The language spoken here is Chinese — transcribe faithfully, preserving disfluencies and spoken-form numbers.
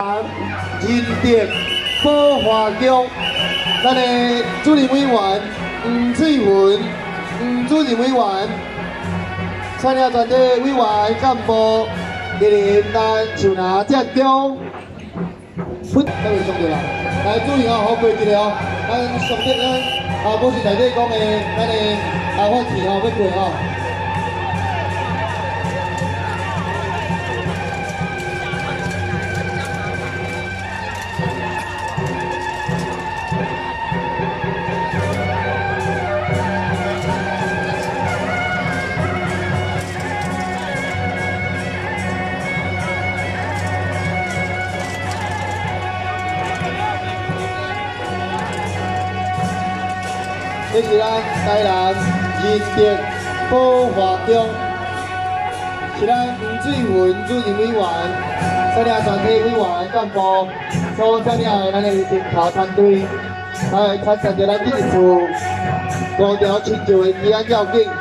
仁德保华宫，咱的主任委员黄翠云，黄主任委员，参加全体委员干部，莅临咱树林节中。不，各位兄弟啦，来注意哦，好规矩哦，咱上节咱啊，不是内底讲的，咱的啊法题哦，要过哦。 这是咱台南仁德保华宫，是咱黄翠云主任委员，参加全体委员干部所参加的咱的领头团队，来参加着咱这一次高调庆祝的吉安要紧。